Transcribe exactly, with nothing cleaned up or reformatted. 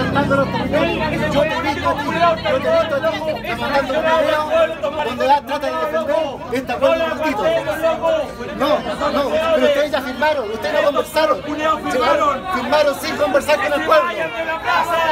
afectando los territorios. Yo te he visto a ti, yo te he visto a ti, mandando un video donde trata de defender este acuerdo maldito. No, no, pero ustedes ya firmaron, ustedes no conversaron. Firmaron sin conversar con el pueblo.